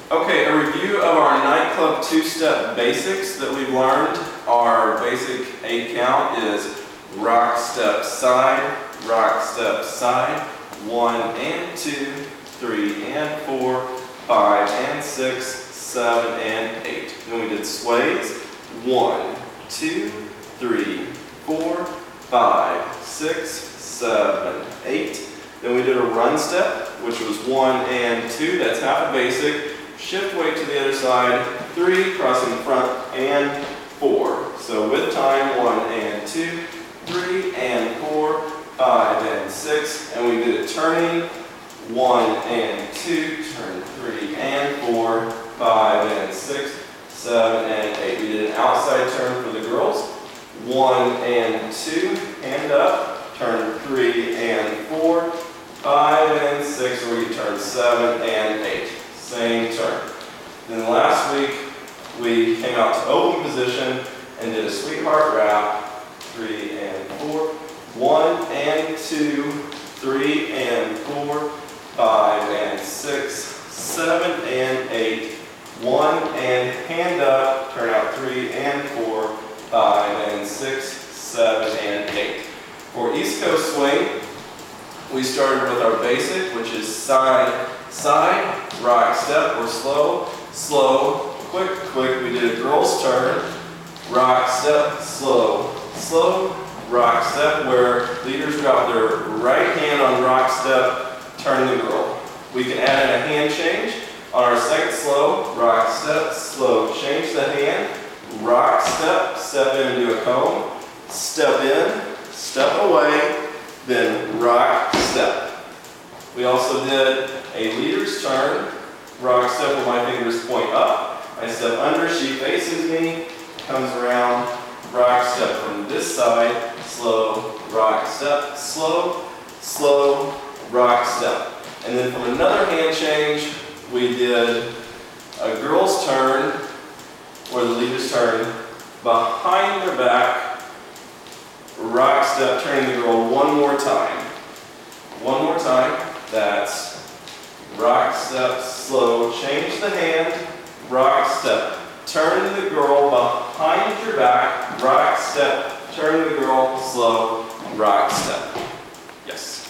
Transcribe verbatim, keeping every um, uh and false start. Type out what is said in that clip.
Okay, a review of our nightclub two-step basics that we've learned. Our basic eight count is rock, step, side, rock, step, side, one and two, three and four, five and six, seven and eight. Then we did sways, one, two, three, four, five, six, seven, eight. Then we did a run step, which was one and two, that's half a basic. Shift weight to the other side, three, crossing the front, and four. So with time, one and two, three and four, five and six, and we did it turning, one and two, turn three and four, five and six, seven and eight. We did an outside turn for the girls, one and two, hand up, turn three and four, five and six, where you turn seven and eight. Same turn. Then last week, we came out to open position and did a sweetheart wrap, three and four, one and two, three and four, five and six, seven and eight, one and hand up, turn out three and four, five and six, seven and eight. For East Coast swing, we started with our basic, which is side, side, rock, step, or slow, slow, quick, quick. We did a girl's turn, rock, step, slow, slow, rock, step, where leaders drop their right hand on rock, step, turn the girl. We can add in a hand change on our second slow, rock, step, slow, change the hand, rock, step, step in and do a cone, step in, step away, then rock, step. We also did a leader's turn, rock, step where my fingers point up. I step under, she faces me, comes around, rock, step from this side, slow, rock, step, slow, slow, rock, step. And then from another hand change, we did a girl's turn, or the leader's turn, behind their back, rock, step, turning the girl one more time. One more time. That's rock, step, slow, change the hand, rock, step, turn the girl behind your back, rock, step, turn the girl, slow, rock, step. Yes.